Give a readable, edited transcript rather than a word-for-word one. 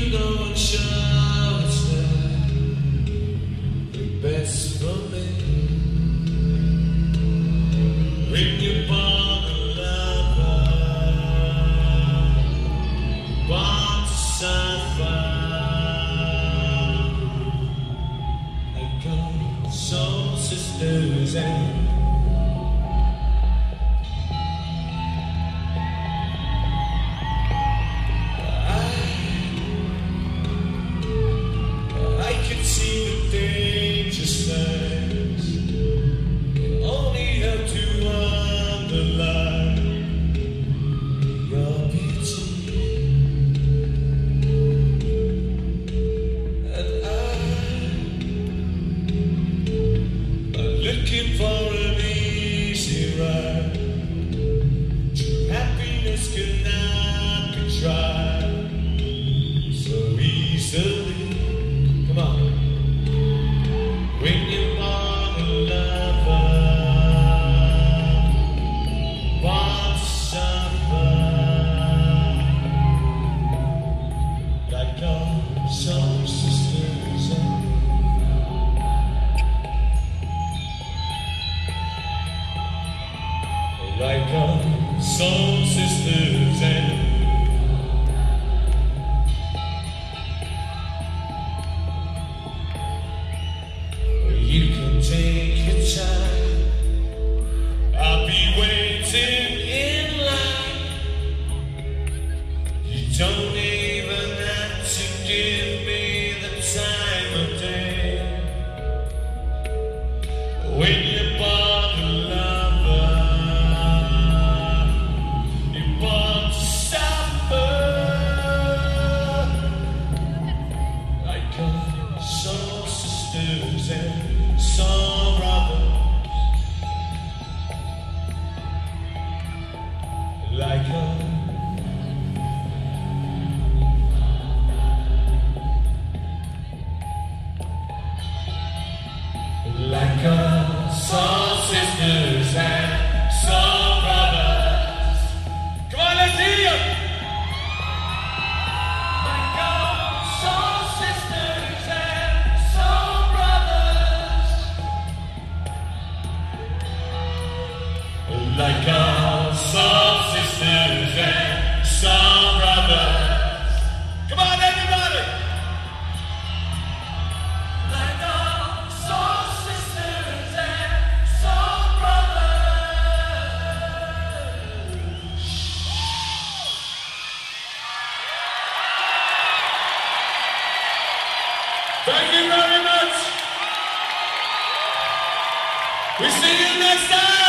no one sure it's the best for me. When you're born a lover, born to suffer, like our soul sisters and looking for an easy ride. True happiness cannot be tried so easily. Come on. When you're born a lover, born to suffer, like our soul sisters and like our soul sisters and you can take your time. I'll be waiting in line. You don't even have to give me the time of day. When you're born a lover, soul sisters and soul brothers, like soul sisters and soul brothers. Come on, let's hear you. Like our soul sisters and soul brothers. Come on, everybody! Like our soul sisters and soul brothers. Thank you very much. We see you next time.